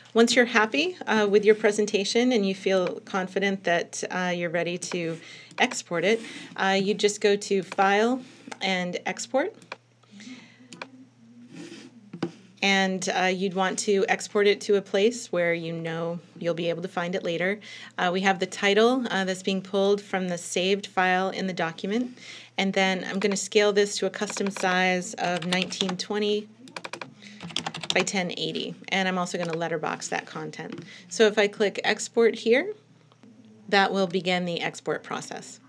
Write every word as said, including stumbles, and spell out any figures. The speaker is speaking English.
Once you're happy uh, with your presentation and you feel confident that uh, you're ready to export it, uh, you just go to File and Export. And uh, you'd want to export it to a place where you know you'll be able to find it later. Uh, we have the title uh, that's being pulled from the saved file in the document. And then I'm going to scale this to a custom size of nineteen twenty by ten eighty. And I'm also going to letterbox that content. So if I click Export here, that will begin the export process.